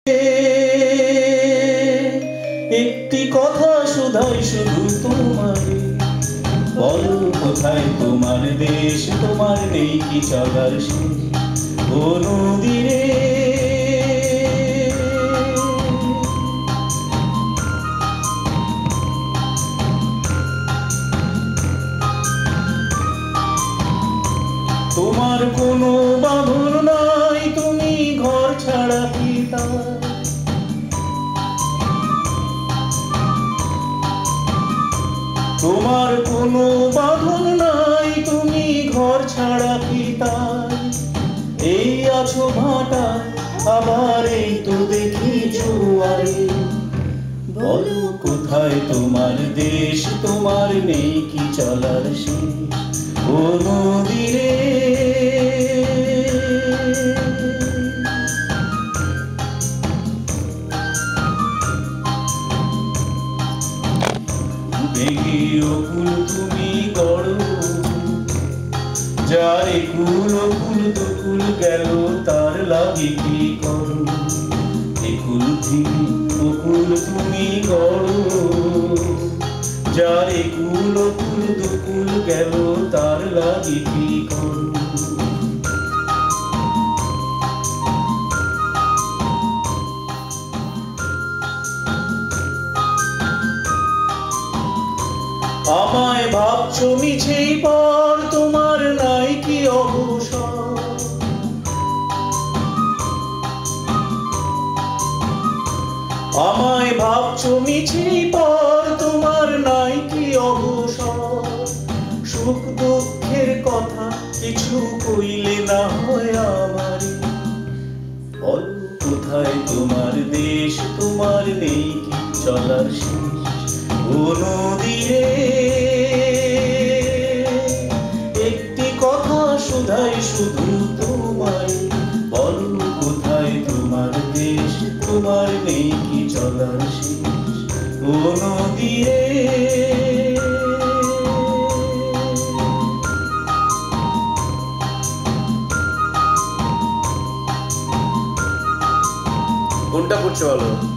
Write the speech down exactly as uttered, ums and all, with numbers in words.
একটি কথা শুধাই শুধু তোমারে, বলো কোথায় তোমার দেশ, তোমার নেই কি চলার শেষ? ও নদী রে, তোমার কোনো বাঁধন নাই, তুমি ঘর ছাড়া পিতা। তোমার কোনো বাঁধন নাই, তুমি ঘর ছাড়া পিতা। এই আছো ভাটা, আবার এই তো দেখি জোয়ারে। বলো কোথায় তোমার দেশ, তোমার নেই কি চলার শেষ? ও নদী রে, ভেঙে অকুল তুমি গড়ো, যারে কুল অকুল দুকুল গেল, তার লাগে কি করো? একুল ভেঙে অকুল তুমি গড়ো, যারে কুল অকুল দুকুল গেল, তার লাগে কি করো? আমায় ভাবছো মিছেই পর, তোমার নাই কি অবসর? আমায় ভাবছো মিছেই পর, তোমার নাই কি অবসর? সুখ দুঃখের কথা কিছু কইলে না হয় আমারে। বলো কোথায় তোমার দেশ, তোমার নেই কি চলার শেষ? ও নদী রে, একটি কথা শুধাই শুধু তোমায়, বলো কোথায় তোমার দেশ, তোমার নেই কি চলার শেষ? ও নদী রে। কোনটা পড়ছে বলো?